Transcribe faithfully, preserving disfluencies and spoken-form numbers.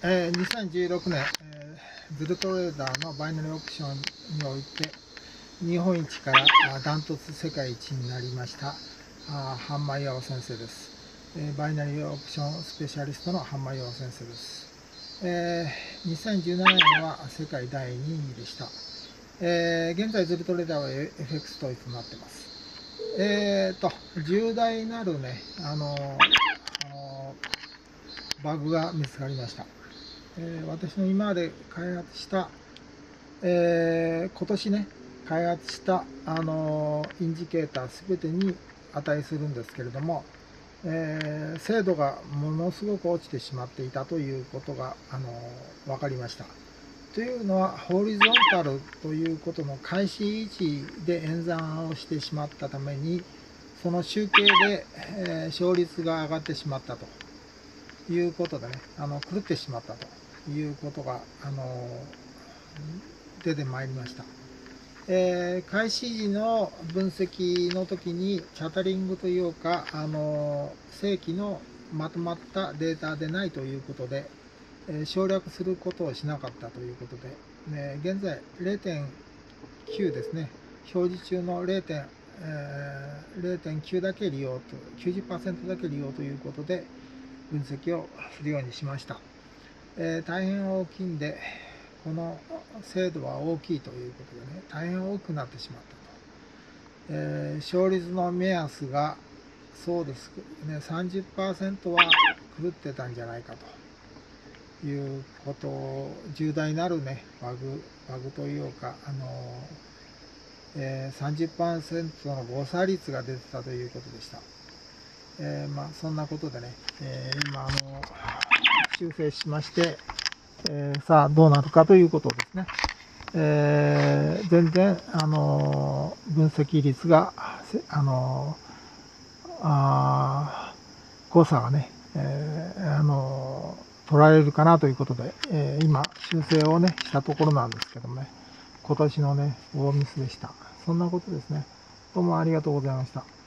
えー、にせんじゅうろくねん、えー、ズルトレーダーのバイナリーオプションにおいて日本一からダントツ世界一になりましたあハンマイヤオ先生です、えー、バイナリーオプションスペシャリストのハンマイヤオ先生です、えー、にせんじゅうななねんは世界だいにいでした、えー、現在ズルトレーダーは エフエックス 統一となってます。えーと重大なるねあのー、あのー、バグが見つかりました。えー、私の今まで開発した、えー、今年ね開発した、あのー、インジケーターすべてに値するんですけれども、えー、精度がものすごく落ちてしまっていたということが、あのー、分かりました。というのはホリゾンタルということの開始位置で演算をしてしまったためにその集計で、えー、勝率が上がってしまったということでねあの狂ってしまったということが、あの出てまいりました。えー、開始時の分析の時にチャタリングというか、あの正規のまとまったデータでないということで、えー、省略することをしなかったということで、ね、現在 れいてんきゅう ですね、表示中の れいてんきゅう だけ利用と きゅうじゅっパーセント だけ利用ということで分析をするようにしました。えー、大変大きいんで、この精度は大きいということでね、大変多くなってしまったと。えー、勝率の目安が、そうですね、さんじゅっパーセント は狂ってたんじゃないかということを、重大なるね、バグ、バグというか、あのえー、さんじゅっパーセント の誤差率が出てたということでした。えー、まあ、そんなことでね、えー、今、あの、修正しまして、えー、さあどうなるかということですね。えー、全然、あのー、分析率が、あのー、あ誤差がね、えー、あのー、取られるかなということで、えー、今修正をねしたところなんですけどもね、今年のね大ミスでした。そんなことですね。どうもありがとうございました。